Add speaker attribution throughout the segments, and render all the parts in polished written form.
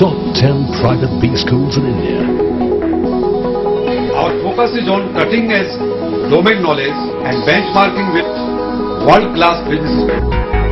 Speaker 1: top 10 private B schools in India.
Speaker 2: Our focus is on cutting-edge domain knowledge and benchmarking with world-class businesses.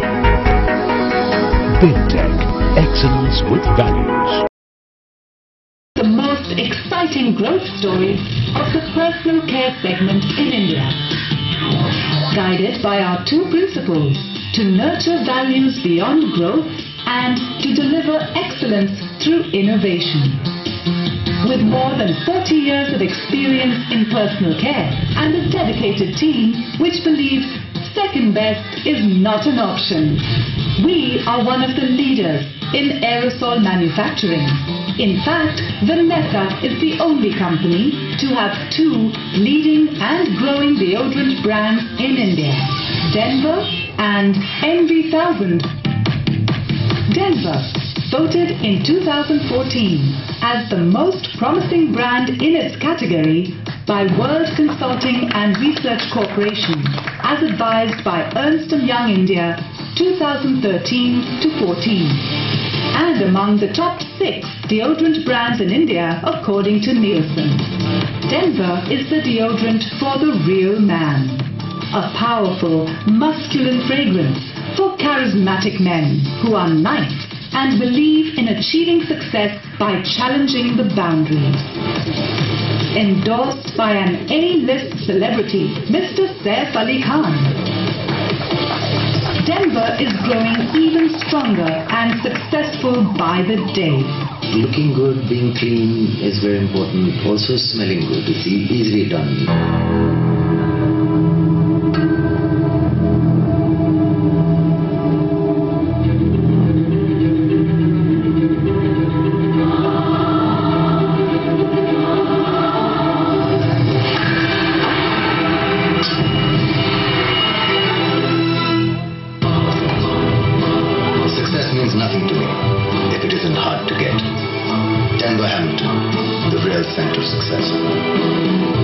Speaker 1: Big Tech, excellence with values.
Speaker 3: The most exciting growth story of the personal care segment in India. Guided by our two principles, to nurture values beyond growth and to deliver excellence through innovation. With more than 30 years of experience in personal care and a dedicated team which believes second best is not an option, we are one of the leaders in aerosol manufacturing. In fact, Vanesa is the only company to have two leading and growing deodorant brands in India, Denver and NV1000. Denver, voted in 2014 as the most promising brand in its category by World Consulting and Research Corporation, as advised by Ernst & Young India 2013 to 14, and among the top 6 deodorant brands in India according to Nielsen. Denver is the deodorant for the real man. A powerful, masculine fragrance for charismatic men who are nice and believe in achieving success by challenging the boundaries. Endorsed by an A-list celebrity, Mr. Saif Ali Khan. Denver is growing even stronger and successful by the day.
Speaker 4: Looking good, being clean is very important. Also smelling good. It's easily done. Means nothing to me if it isn't hard to get. Denver, Hamilton, the real center of success.